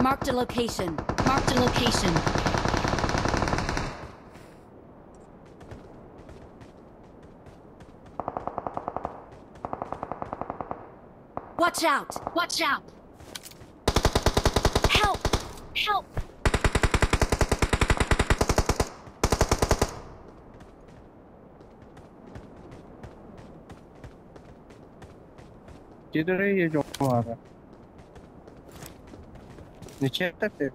Marked a location. Marked a location. Watch out! Watch out! Help! Help! किधर है ये जो हमारा नीचे तक है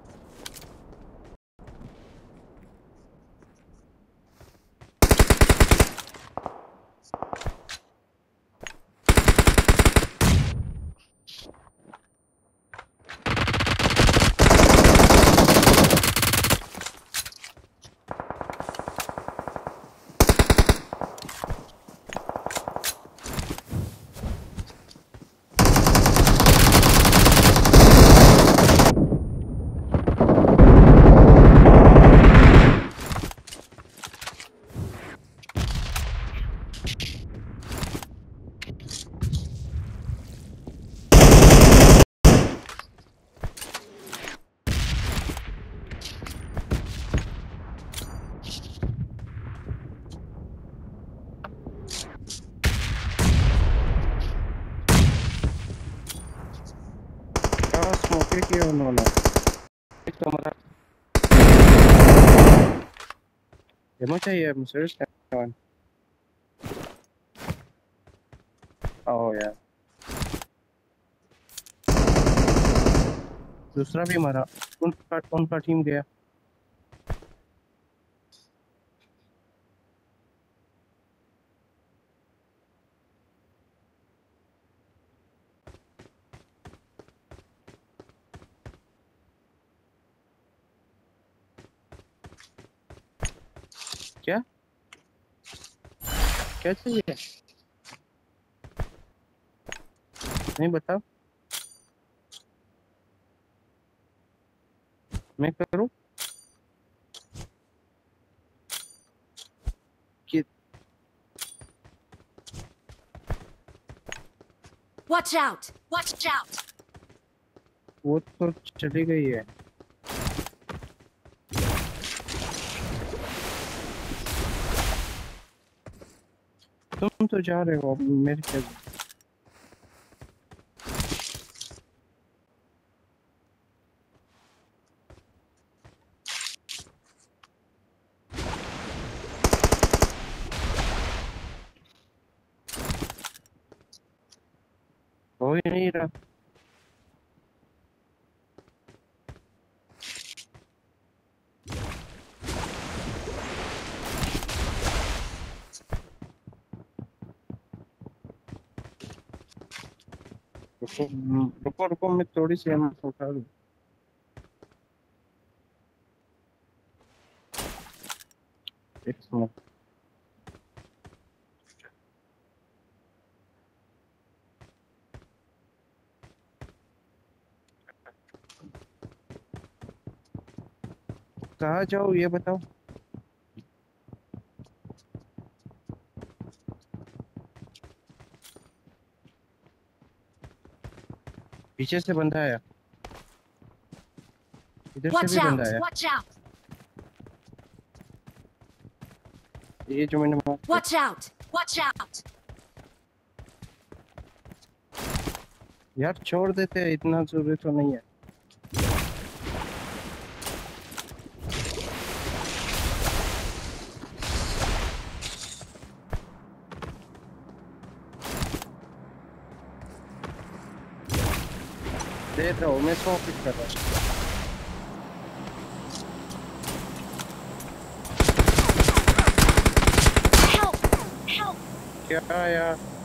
स्मोके किया उन्होंने तुम्हारा एमो चाहिए मुझे सेवन ओह यार दूसरा भी मारा उनका टीम गया क्या क्या चाहिए नहीं बताओ मैं करूँ कि Watch out! Watch out! वो तो चली गई है तुम तो जा रहे हो मेरे क्या हो ही नहीं रहा रुको रुको मैं थोड़ी सी एमएस उठा लूं एक मिनट कहाँ जाओ ये बताओ पीछे से बंदा आया इधर से Watch भी बंदा out! आया Watch out! ये जो मैंने मारा Watch out! Watch out! यार छोड़ देते हैं इतना जरूरी तो नहीं है दे रहा हूँ मैं 100 पिक कर रहा हूँ Help! Help! क्या यार